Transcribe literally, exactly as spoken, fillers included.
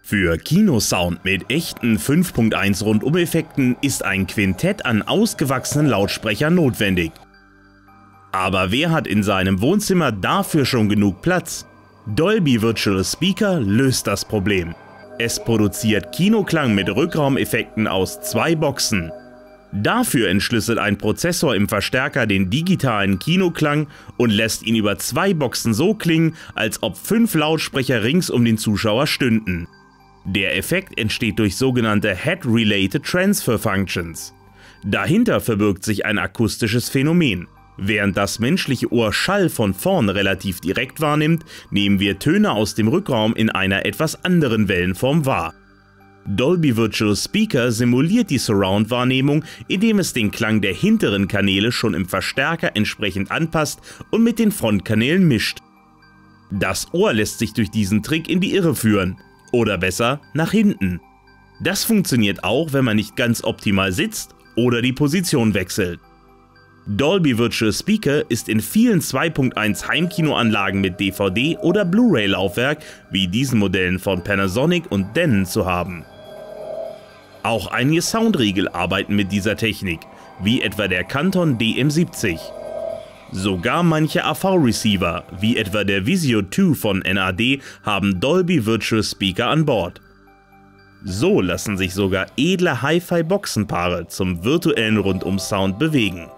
Für Kinosound mit echten fünf Punkt eins Rundum-Effekten ist ein Quintett an ausgewachsenen Lautsprechern notwendig. Aber wer hat in seinem Wohnzimmer dafür schon genug Platz? Dolby Virtual Speaker löst das Problem. Es produziert Kinoklang mit Rückraumeffekten aus zwei Boxen. Dafür entschlüsselt ein Prozessor im Verstärker den digitalen Kinoklang und lässt ihn über zwei Boxen so klingen, als ob fünf Lautsprecher rings um den Zuschauer stünden. Der Effekt entsteht durch sogenannte Head-Related Transfer Functions. Dahinter verbirgt sich ein akustisches Phänomen. Während das menschliche Ohr Schall von vorn relativ direkt wahrnimmt, nehmen wir Töne aus dem Rückraum in einer etwas anderen Wellenform wahr. Dolby Virtual Speaker simuliert die Surround-Wahrnehmung, indem es den Klang der hinteren Kanäle schon im Verstärker entsprechend anpasst und mit den Frontkanälen mischt. Das Ohr lässt sich durch diesen Trick in die Irre führen. Oder besser, nach hinten. Das funktioniert auch, wenn man nicht ganz optimal sitzt oder die Position wechselt. Dolby Virtual Speaker ist in vielen zwei Punkt eins Heimkinoanlagen mit D V D- oder Blu-ray-Laufwerk wie diesen Modellen von Panasonic und Denon zu haben. Auch einige Soundriegel arbeiten mit dieser Technik, wie etwa der Canton D M siebzig. Sogar manche A V-Receiver, wie etwa der Vizio zwei von N A D, haben Dolby Virtual Speaker an Bord. So lassen sich sogar edle Hi-Fi-Boxenpaare zum virtuellen Rundum-Sound bewegen.